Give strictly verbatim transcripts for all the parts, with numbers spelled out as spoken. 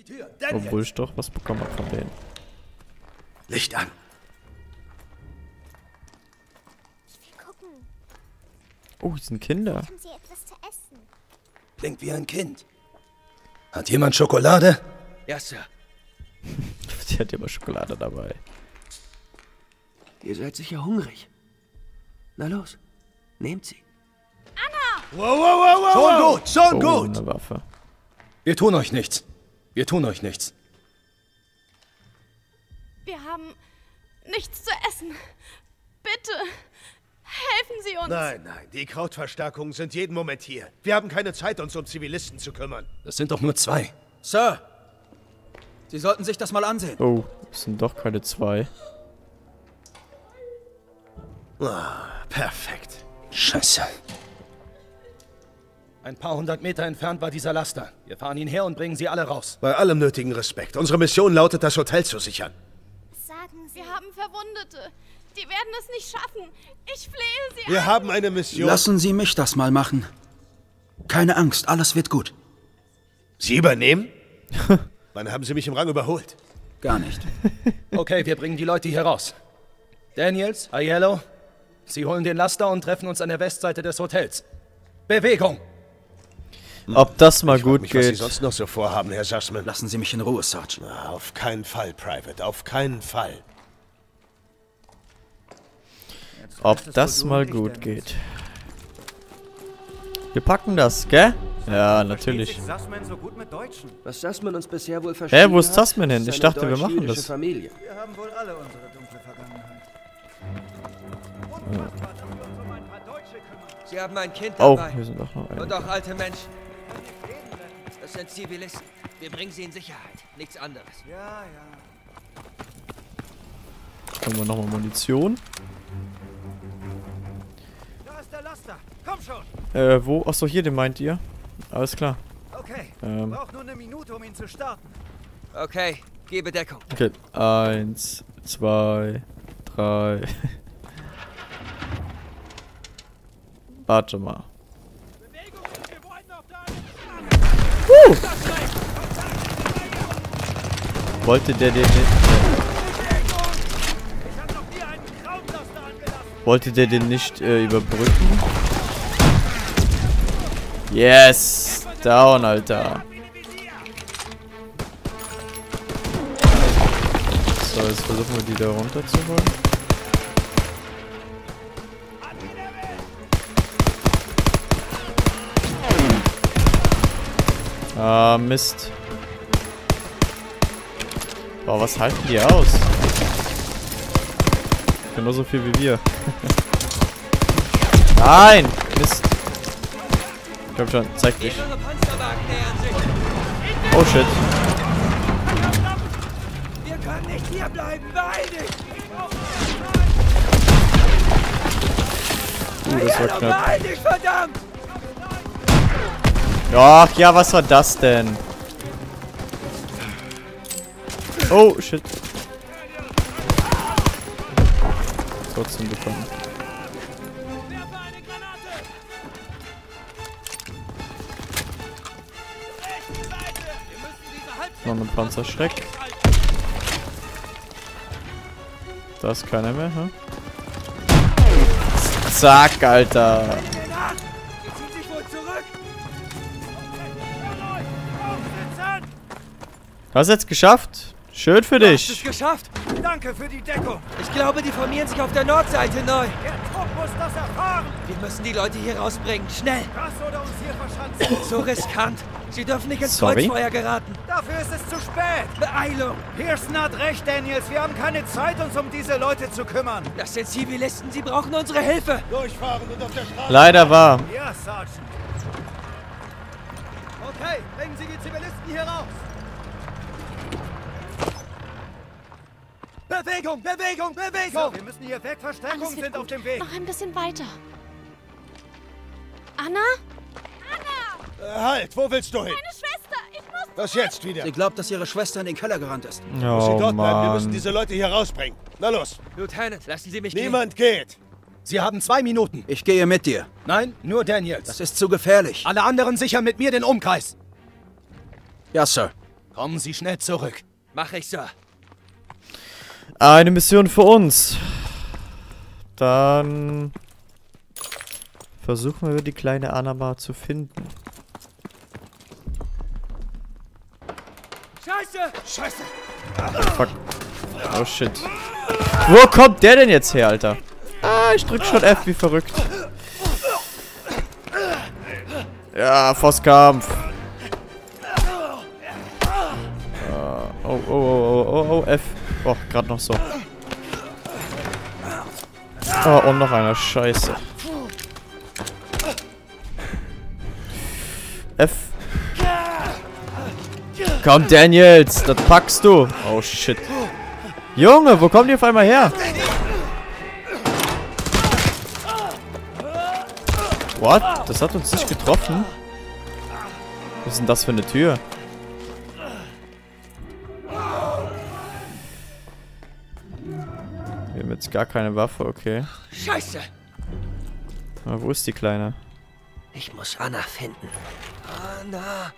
Die Tür. Obwohl ich doch was bekommen habe von denen. Licht an. Ich will gucken. Oh, hier sind Kinder. Haben Sie etwas zu essen? Klingt wie ein Kind. Hat jemand Schokolade? Ja, Sir. Die hat immer Schokolade dabei. Ihr seid sicher hungrig. Na los, nehmt sie. Wow, wow, wow, wow. Schon gut, schon Oh, gut. eine Waffe. Wir tun euch nichts. Wir tun euch nichts. Wir haben nichts zu essen. Bitte, helfen Sie uns. Nein, nein, die Krautverstärkungen sind jeden Moment hier. Wir haben keine Zeit, uns um Zivilisten zu kümmern. Das sind doch nur zwei. Sir, Sie sollten sich das mal ansehen. Oh, es sind doch keine zwei. Ah, perfekt. Scheiße. Ein paar hundert Meter entfernt war dieser Laster. Wir fahren ihn her und bringen sie alle raus. Bei allem nötigen Respekt. Unsere Mission lautet, das Hotel zu sichern. Sagen Sie. Wir haben Verwundete. Die werden es nicht schaffen. Ich flehe Sie Wir an. haben eine Mission. Lassen Sie mich das mal machen. Keine Angst, alles wird gut. Sie übernehmen? Wann haben Sie mich im Rang überholt? Gar nicht. Okay, wir bringen die Leute hier raus. Daniels, Aiello, Sie holen den Laster und treffen uns an der Westseite des Hotels. Bewegung! Ob das mal Ich frag gut mich, was Sie geht. sonst noch so vorhaben, Herr Sussman. Lassen Sie mich in Ruhe, Sarge. Na, auf keinen Fall, Private. Auf keinen Fall. Ob das mal gut geht. Wir packen das, gell? Ja, natürlich. Sussman so gut mit Deutschen? Was Sussman uns bisher wohl verstanden Hä, wo ist hat, Sussman hin? ist Ich eine dachte, wir machen deutsch-jüdische das. Familie. Wir haben wohl alle unsere dunkle Vergangenheit. Sie haben ein Kind Oh, dabei. hier sind doch noch Und eine. auch alte Menschen. Das sind Zivilisten. Wir bringen sie in Sicherheit. Nichts anderes. Ja, ja. Haben wir nochmal Munition. Da ist der Laster. Komm schon. Äh, wo? Achso, hier, den meint ihr? Alles klar. Okay. Ähm. Braucht nur eine Minute, um ihn zu starten. Okay, gebe Deckung. Okay. Eins, zwei, drei. Warte mal. Uh! Wollte der den nicht... Wollte der den nicht äh, überbrücken? Yes! Down, Alter. So, jetzt versuchen wir die da runter zu holen. Ah, Mist. Boah, was halten die aus? Genauso viel wie wir. Nein! Mist. Komm schon, zeig dich. Ihre Panzerwagen nähern sich. Oh shit. Wir können nicht hier bleiben. Beeil dich. Uh, das war knapp. Beeil dich, verdammt. Ach ja, was war das denn? Oh, shit. Trotzdem bekommen. Noch ein Panzerschreck. Da ist keiner mehr, hm? Zack, Alter. Zieht sich wohl zurück. Hast du jetzt geschafft? Schön für Du hast es dich. geschafft. Danke für die Deckung. Ich glaube, die formieren sich auf der Nordseite neu. Der Trupp muss das erfahren. Wir müssen die Leute hier rausbringen. Schnell. Das oder uns hier verschanzen. So riskant. Sie dürfen nicht ins Sorry? Kreuzfeuer geraten. Dafür ist es zu spät. Beeilung. Pearson hat recht, Daniels. Wir haben keine Zeit, uns um diese Leute zu kümmern. Das sind Zivilisten. Sie brauchen unsere Hilfe. Durchfahren und auf der Straße. Leider war. Ja, Sergeant. Okay, bringen Sie die Zivilisten hier raus. Bewegung, Bewegung, Bewegung! So, wir müssen hier weg. Verstärkungen Alles wird sind auf gut. dem Weg. Noch ein bisschen weiter. Anna? Äh, halt, wo willst du hin? Meine Schwester! Ich muss... Was jetzt wieder? Sie glaubt, dass ihre Schwester in den Keller gerannt ist. Muss sie Oh dort bleiben. Wir müssen Mann. diese Leute hier rausbringen. Na los. Lieutenant, lassen Sie mich Niemand geht. Sie haben zwei Minuten. Ich gehe mit dir. Nein, nur Daniels. Das ist zu gefährlich. Alle anderen sichern mit mir den Umkreis. Ja, Sir. Kommen Sie schnell zurück. Mach ich, Sir. Eine Mission für uns. Dann versuchen wir, die kleine Anna mal zu finden. Scheiße! Scheiße! Fuck. Oh shit. Wo kommt der denn jetzt her, Alter? Ah, ich drück schon F wie verrückt. Ja, Faustkampf. Uh, oh, oh, oh, oh, oh, F. Oh, gerade noch so. Oh, und noch einer. Scheiße. F. Komm, Daniels, das packst du. Oh, shit. Junge, wo kommt die auf einmal her? What? Das hat uns nicht getroffen. Was ist denn das für eine Tür? Wir haben jetzt gar keine Waffe, okay. Scheiße! Aber wo ist die Kleine? Ich muss Anna finden. Anna!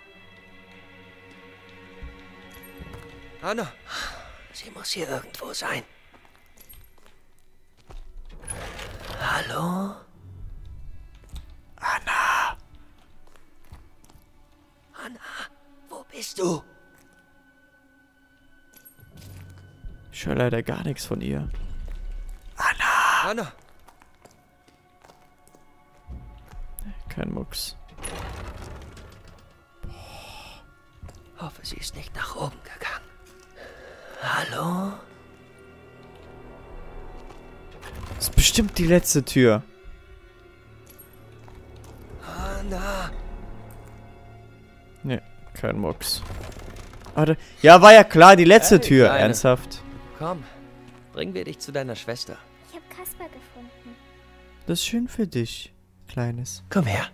Anna! Sie muss hier irgendwo sein. Hallo? Anna! Anna, wo bist du? Ich höre leider gar nichts von ihr. Anna! Anna! Kein Mucks. Hoffe, sie ist nicht nach oben gegangen. Hallo? Das ist bestimmt die letzte Tür. Anna! Nee, kein Mucks. Warte. Ja, war ja klar, die letzte Hey, Tür. Kleine. Ernsthaft. Komm, bringen wir dich zu deiner Schwester. Ich habe Kasper gefunden. Das ist schön für dich, Kleines. Komm her.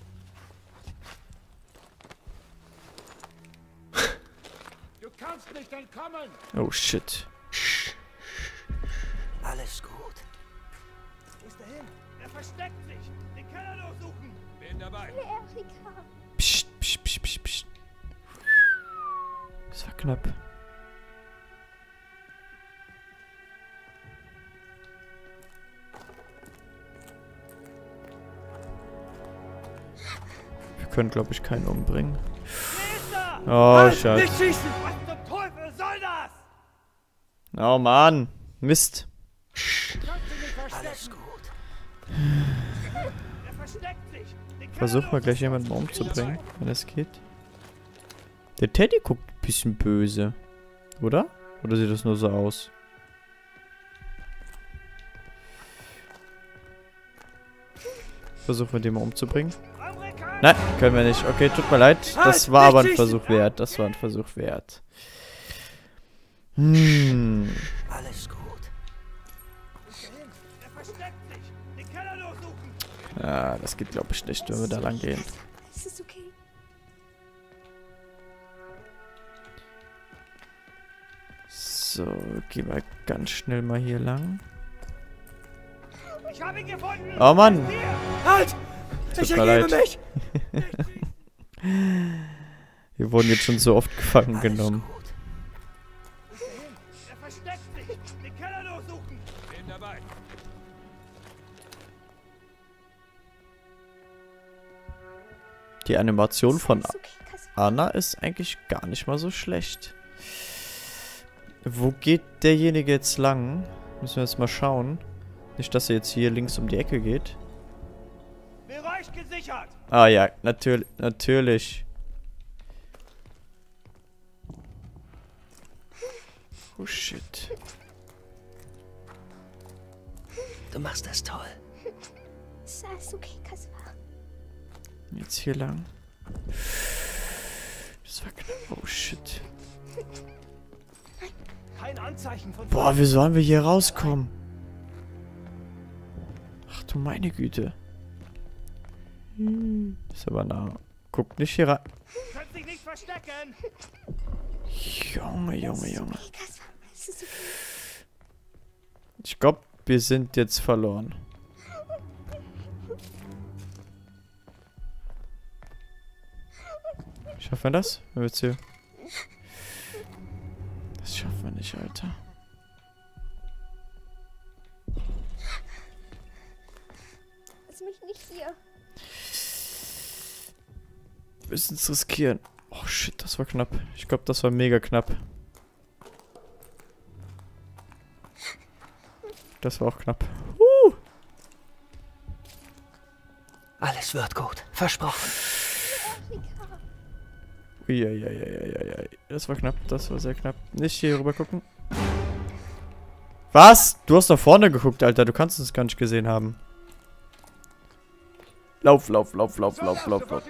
Du kannst nicht entkommen! Oh, shit. Alles gut. Wo ist er hin? Er versteckt sich! Den Keller durchsuchen! Bin dabei! Erika. Psst, psst, psst, psst, psst. Das war knapp. Wir können, glaube ich, keinen umbringen. Oh, Scheiße. Nicht schießen! Was zum Teufel soll das? Oh, Mann. Mist. Alles gut. Er versteckt sich! Den Versuchen wir gleich jemanden umzubringen, wenn es geht. Der Teddy guckt ein bisschen böse. Oder? Oder sieht das nur so aus? Versuchen wir den mal umzubringen. Nein, können wir nicht. Okay, tut mir leid. Das war aber ein Versuch wert. Das war ein Versuch wert. Hm. Alles gut. Er versteckt sich! Den Keller durchsuchen! Ja, das geht, glaube ich, nicht, wenn wir da lang gehen. Es ist okay. So, gehen wir ganz schnell mal hier lang. Ich habe ihn gefunden! Oh Mann! Halt! Ich Tut mir ergebe leid. mich! Wir wurden jetzt schon so oft gefangen genommen. Er versteckt sich! Den Keller durchsuchen! Bin dabei! Die Animation von Es ist okay, Kasper. Anna ist eigentlich gar nicht mal so schlecht. Wo geht derjenige jetzt lang? Müssen wir jetzt mal schauen. Nicht, dass er jetzt hier links um die Ecke geht. Bereich gesichert! Ah ja, natürlich, natürlich. Oh shit. Du machst das toll. Es ist alles okay, Kasper. Jetzt hier lang. Das war knapp. Oh shit. Kein Anzeichen von... Boah, wie sollen wir hier rauskommen? Ach du meine Güte. Ist aber nah. Guckt nicht hier rein. Könnt sich nicht verstecken! Junge, Junge, Junge. Okay, Kasper. Es ist okay. Ich glaube, wir sind jetzt verloren. Schaffen wir das? Wenn wir jetzt hier... Das schaffen wir nicht, Alter. Lass mich nicht hier. Wir müssen es riskieren. Oh shit, das war knapp. Ich glaube, das war mega knapp. Das war auch knapp. Uh. Alles wird gut. Versprochen. Uiuiuiuiui. Das war knapp, das war sehr knapp. Nicht hier rüber gucken. Was? Du hast da vorne geguckt, Alter. Du kannst es gar nicht gesehen haben. Lauf, lauf, lauf, lauf, lauf, lauf, lauf.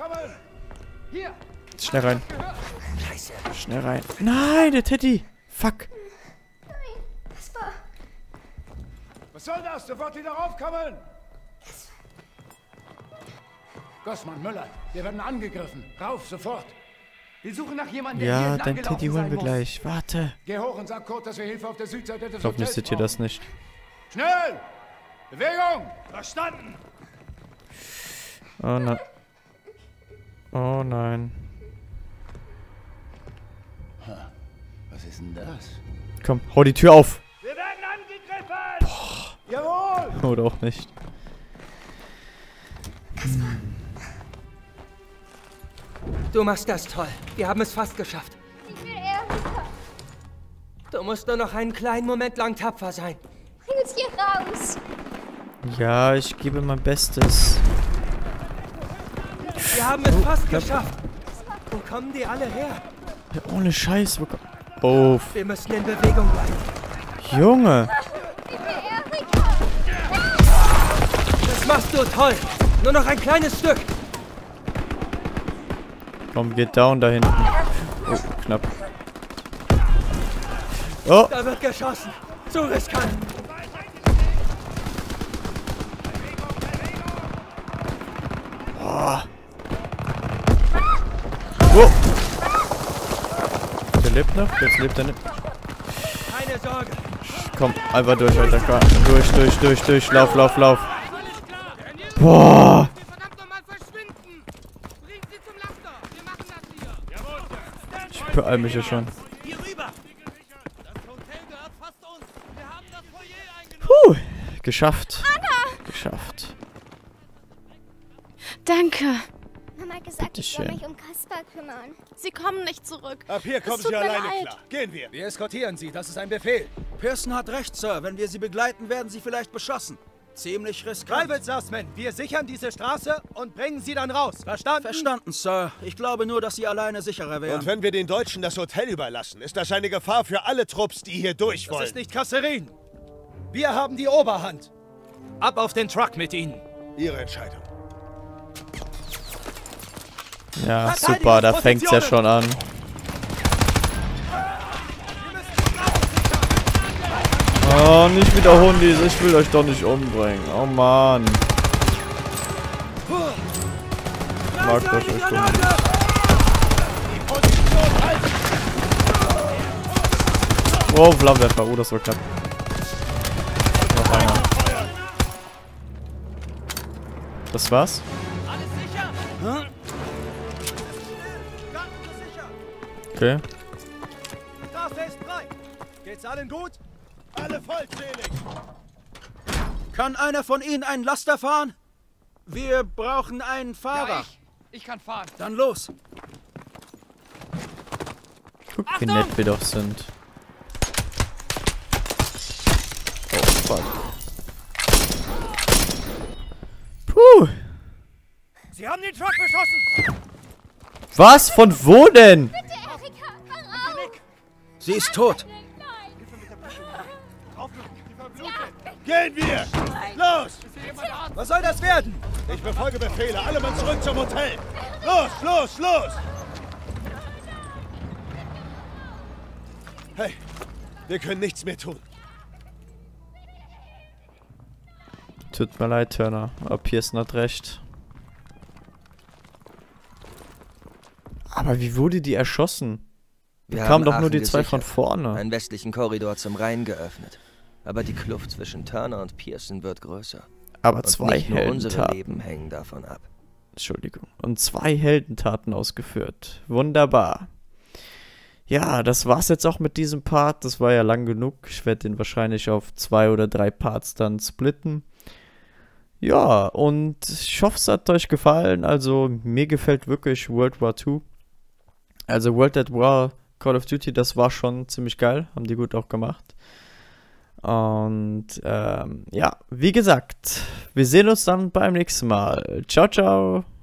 Schnell rein. Schnell rein. Nein, der Teddy. Fuck. Was war? Was soll das? Sofort wieder raufkommen! Gossmann, Müller, wir werden angegriffen. Rauf, sofort. Wir suchen nach jemandem, der hier Ja, entlang dein gelaufen Teddy holen sein wir muss. gleich. Warte. Geh hoch und sag Kurt, dass wir Hilfe auf der Südseite des Hoffentlich Hotels seht ihr das nicht. Schnell! Bewegung! Verstanden! Oh nein. Oh nein. Was ist denn das? Komm, hau die Tür auf. Wir werden angegriffen! Jawohl! Oder auch nicht. Du machst das toll. Wir haben es fast geschafft. Ich will Erika. Du musst nur noch einen kleinen Moment lang tapfer sein. Bring uns hier raus. Ja, ich gebe mein Bestes. Wir haben es fast geschafft. Wo kommen die alle her? Ja, ohne Scheiß. Wo ko- oh, Wir müssen in Bewegung bleiben. Junge. Ich will Erika. Das machst du toll. Nur noch ein kleines Stück. Komm, geht down da hinten. Oh, knapp. Oh, Da wird geschossen. Zu riskant. oh. Der lebt noch? Jetzt lebt er nicht. Keine Sorge. Komm, einfach durch, Alter. Komm. Durch, durch, durch, durch. Lauf, lauf, lauf. Boah. Verdammt nochmal verschwinden! Bring sie zum Laster! Wir machen das hier! Ich beeil mich ja schon. Hier rüber! Das Hotel gehört fast uns! Wir haben das Foyer eingenommen! Puh. Geschafft. Geschafft. Danke. Mama hat gesagt, ich soll Bitteschön. mich um Kaspar kümmern. Sie kommen nicht zurück. Ab hier Es kommen tut Sie mir alleine leid. klar. Gehen wir! Wir eskortieren Sie, das ist ein Befehl. Pearson hat recht, Sir. Wenn wir sie begleiten, werden sie vielleicht beschossen. Ziemlich riskant. Private Sussman, wir sichern diese Straße und bringen Sie dann raus. Verstanden? Verstanden, Sir. Ich glaube nur, dass sie alleine sicherer wären. Und wenn wir den Deutschen das Hotel überlassen, ist das eine Gefahr für alle Trupps, die hier durch Das wollen. ist nicht Kasserin. Wir haben die Oberhand. Ab auf den Truck mit Ihnen. Ihre Entscheidung. Ja, super. Da fängt's ja schon an. Oh, nicht wieder Hundis. Ich will euch doch nicht umbringen. Oh, Mann. Ich mag das echt nicht. Oh, Flammenwerfer. Oh, das war knapp. Noch einer. Das war's? Okay. Straße ist frei. Geht's allen gut? Alle vollzählig! Kann einer von Ihnen einen Laster fahren? Wir brauchen einen Fahrer. Ich kann fahren. Dann los. Guck, wie nett wir doch sind. Oh, fuck. Puh. Sie haben den Truck beschossen! Was? Von wo denn? Bitte, Erika, hör auf. Sie ist tot. Gehen wir! Los! Was soll das werden? Ich befolge Befehle. Alle Mann zurück zum Hotel! Los, los, los! Hey, wir können nichts mehr tun. Tut mir leid, Turner. Aber Pearson hat recht. Aber wie wurde die erschossen? Die Wir kamen haben doch nur die Aachen zwei gesichert, von vorne. einen westlichen Korridor zum Rhein geöffnet. Aber die Kluft zwischen Turner und Pearson wird größer. Aber Und zwei nicht nur unsere Heldentaten. Leben hängen davon ab. Entschuldigung. Und zwei Heldentaten ausgeführt. Wunderbar. ja, das war's jetzt auch mit diesem Part. Das war ja lang genug. Ich werde den wahrscheinlich auf zwei oder drei Parts dann splitten. Ja, und ich hoffe, es hat euch gefallen. Also, mir gefällt wirklich World War zwei. Also, World at War, Call of Duty, das war schon ziemlich geil. Haben die gut auch gemacht. Und, ähm, ja, wie gesagt, wir sehen uns dann beim nächsten Mal. Ciao, ciao.